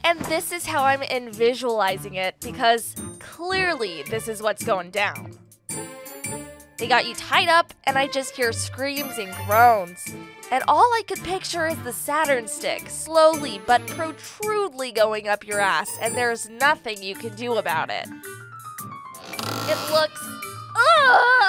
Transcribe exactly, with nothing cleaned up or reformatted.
And this is how I'm in visualizing it, because clearly this is what's going down. They got you tied up, and I just hear screams and groans. And all I could picture is the Saturn stick, slowly but protrudely going up your ass, and there's nothing you can do about it. It looks... Ugh!